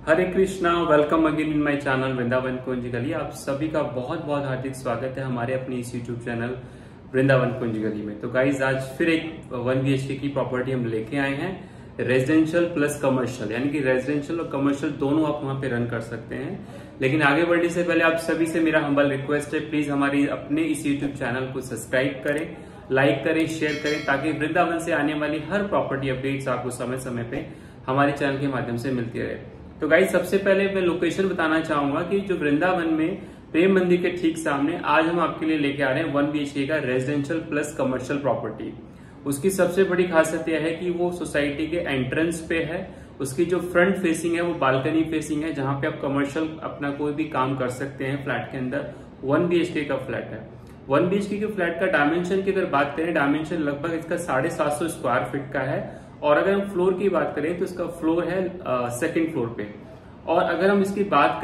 Hare Krishna, welcome again in my channel Vrindavan Kunj Gali. आप सभी का बहुत बहुत हार्दिक स्वागत है हमारे अपने इस यूट्यूब चैनल वृंदावन कुंज गली में। तो गाइज आज फिर एक 1 BHK की प्रॉपर्टी हम लेके आए हैं, रेजिडेंशियल प्लस कमर्शियल, यानी कि रेजिडेंशियल और कमर्शियल दोनों आप वहां पे रन कर सकते हैं। लेकिन आगे बढ़ने से पहले आप सभी से मेरा हम्बल रिक्वेस्ट है, प्लीज हमारी अपने इस यूट्यूब चैनल को सब्सक्राइब करें, लाइक करें, शेयर करें, ताकि वृंदावन से आने वाली हर प्रॉपर्टी अपडेट्स आपको समय समय पे हमारे चैनल के माध्यम से मिलती रहे। तो गाइस सबसे पहले मैं लोकेशन बताना चाहूंगा कि जो वृंदावन में प्रेम मंदिर के ठीक सामने आज हम आपके लिए लेके आ रहे हैं 1 BHK का रेजिडेंशियल प्लस कमर्शियल प्रॉपर्टी। उसकी सबसे बड़ी खासियत यह है कि वो सोसाइटी के एंट्रेंस पे है। उसकी जो फ्रंट फेसिंग है वो बालकनी फेसिंग है, जहां पे आप कमर्शियल अपना कोई भी काम कर सकते हैं। फ्लैट के अंदर 1 BHK का फ्लैट है। 1 BHK के फ्लैट का डायमेंशन की अगर बात करें, डायमेंशन लगभग इसका 750 स्क्वायर फीट का है। और अगर हम फ्लोर की बात करें तो इसका फ्लोर है 2nd फ्लोर पे। और अगर हम इसकी बात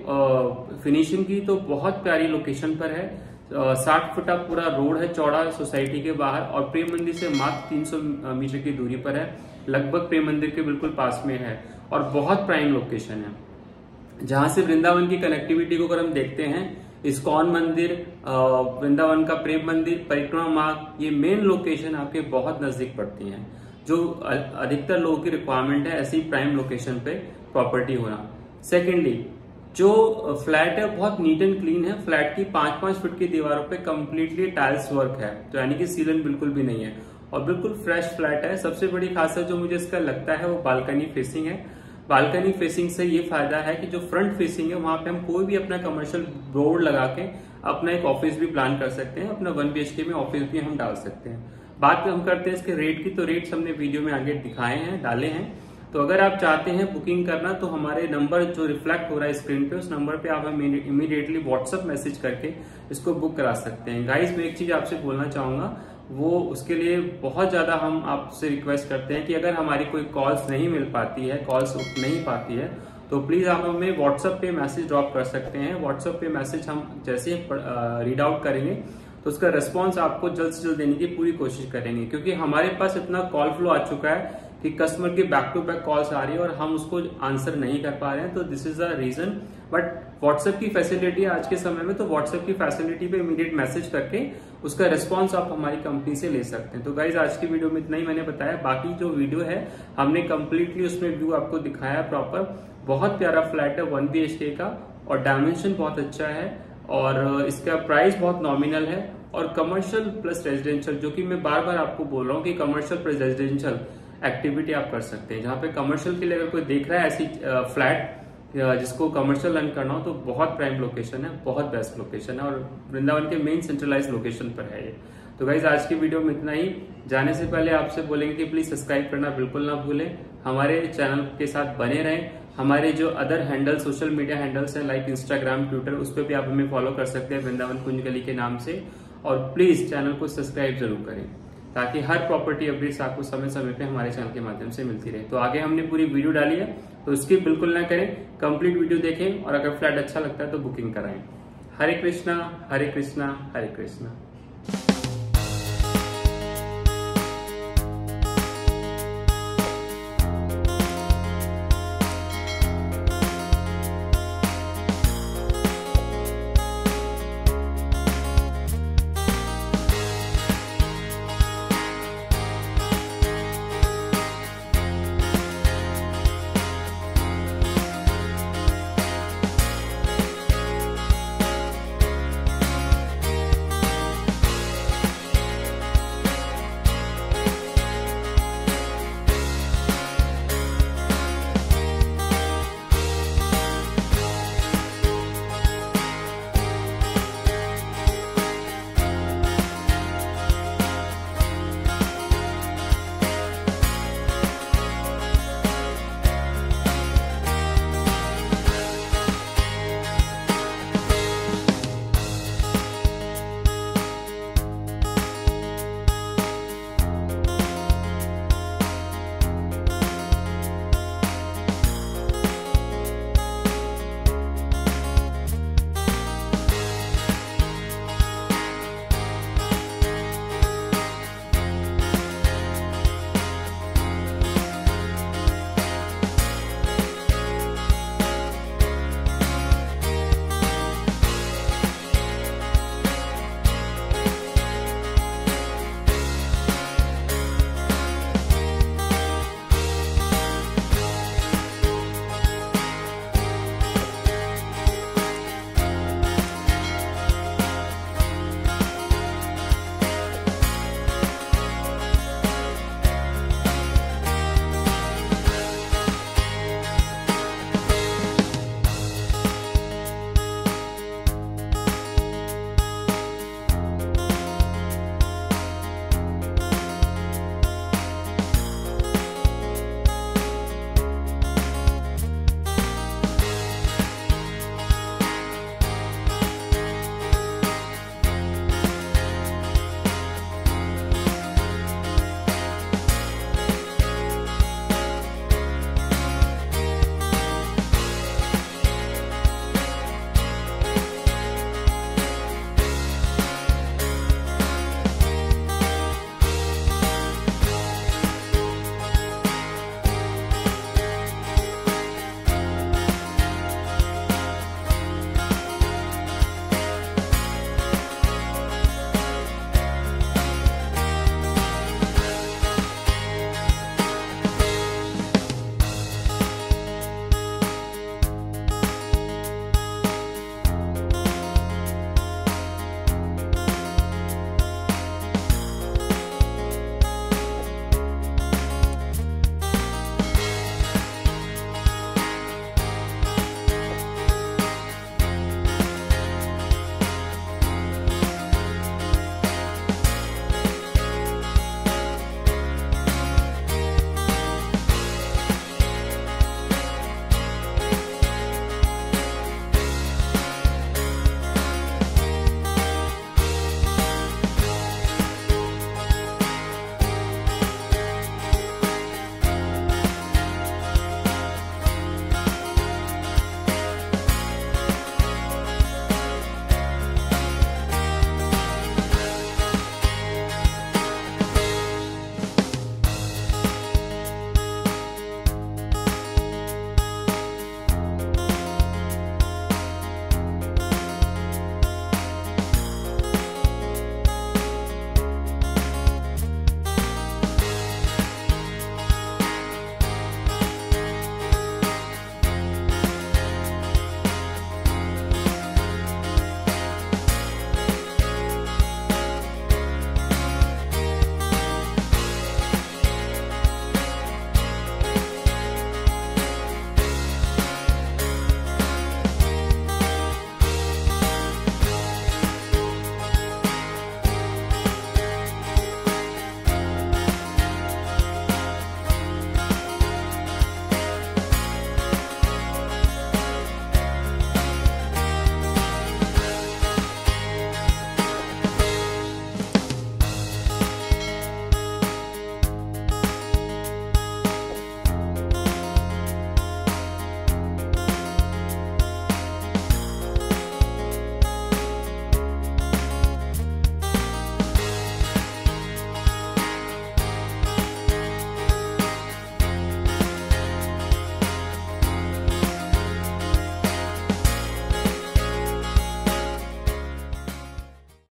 करें फिनिशिंग की, तो बहुत प्यारी लोकेशन पर है। 60 फुट का पूरा रोड है चौड़ा सोसाइटी के बाहर, और प्रेम मंदिर से मात्र 300 मीटर की दूरी पर है, लगभग प्रेम मंदिर के बिल्कुल पास में है। और बहुत प्राइम लोकेशन है, जहां से वृंदावन की कनेक्टिविटी को अगर हम देखते हैं, इस्कॉन मंदिर, वृंदावन का प्रेम मंदिर, परिक्रमा मार्ग, ये मेन लोकेशन आपके बहुत नजदीक पड़ती हैं, जो अधिकतर लोगों की रिक्वायरमेंट है ऐसी प्राइम लोकेशन पे प्रॉपर्टी होना। सेकेंडली, जो फ्लैट है बहुत नीट एंड क्लीन है। फ्लैट की 5-5 फुट की दीवारों पे कंप्लीटली टाइल्स वर्क है, तो यानी कि सीलन बिल्कुल भी नहीं है, और बिल्कुल फ्रेश फ्लैट है। सबसे बड़ी खासियत जो मुझे इसका लगता है वो बालकनी फेसिंग है। बालकनी फेसिंग से ये फायदा है कि जो फ्रंट फेसिंग है वहां पे हम कोई भी अपना कमर्शियल बोर्ड लगा के अपना एक ऑफिस भी प्लान कर सकते हैं, अपना 1 BHK में ऑफिस भी हम डाल सकते हैं। बात हम करते हैं इसके रेट की, तो रेट्स हमने वीडियो में आगे दिखाए हैं, डाले हैं। तो अगर आप चाहते हैं बुकिंग करना, तो हमारे नंबर जो रिफ्लेक्ट हो रहा है स्क्रीन पे, उस नंबर पे आप हमें इमीडिएटली व्हाट्सएप मैसेज करके इसको बुक करा सकते हैं। गाइस मैं एक चीज आपसे बोलना चाहूंगा, वो उसके लिए बहुत ज्यादा हम आपसे रिक्वेस्ट करते हैं कि अगर हमारी कोई कॉल्स नहीं मिल पाती है, कॉल्स उठ नहीं पाती है, तो प्लीज आप हमें व्हाट्सएप पे मैसेज ड्रॉप कर सकते हैं। व्हाट्सएप पे मैसेज हम जैसे रीड आउट करेंगे तो उसका रिस्पॉन्स आपको जल्द से जल्द देने की पूरी कोशिश करेंगे, क्योंकि हमारे पास इतना कॉल फ्लो आ चुका है कि कस्टमर की बैक टू बैक कॉल्स आ रही है और हम उसको आंसर नहीं कर पा रहे हैं। तो this is the reason. But WhatsApp की फैसिलिटी आज के समय में, तो व्हाट्सएप की फैसिलिटी पे इमीडिएट मैसेज करके उसका रिस्पॉन्स आप हमारी कंपनी से ले सकते हैं। तो गाइज आज की वीडियो में इतना ही मैंने बताया। बाकी जो वीडियो है हमने कंप्लीटली उसमें व्यू आपको दिखाया प्रॉपर। बहुत प्यारा फ्लैट है 1 BHK का, और डायमेंशन बहुत अच्छा है, और इसका प्राइस बहुत नॉमिनल है। और कमर्शियल प्लस रेजिडेंशियल, जो कि मैं बार बार आपको बोल रहा हूँ कि कमर्शियल प्लस रेजिडेंशियल एक्टिविटी आप कर सकते हैं। जहां पे कमर्शियल के लिए अगर कोई देख रहा है ऐसी फ्लैट जिसको कमर्शियल रन करना हो, तो बहुत प्राइम लोकेशन है, बहुत बेस्ट लोकेशन है, और वृंदावन के मेन सेंट्रलाइज लोकेशन पर है ये। तो गाइज आज की वीडियो में इतना ही। जाने से पहले आपसे बोलेंगे कि प्लीज सब्सक्राइब करना बिल्कुल ना भूलें, हमारे चैनल के साथ बने रहें। हमारे जो other handle, social media handles हैं लाइक इंस्टाग्राम, ट्विटर, उस पर भी आप हमें फॉलो कर सकते हैं वृंदावन कुंज गली के नाम से। और प्लीज चैनल को सब्सक्राइब जरूर करें, ताकि हर प्रॉपर्टी अपडेट्स आपको समय समय पे हमारे चैनल के माध्यम से मिलती रहे। तो आगे हमने पूरी वीडियो डाली है, तो स्किप बिल्कुल ना करें, कंप्लीट वीडियो देखें, और अगर फ्लैट अच्छा लगता है तो बुकिंग कराएं। हरे कृष्णा, हरे कृष्णा, हरे कृष्णा।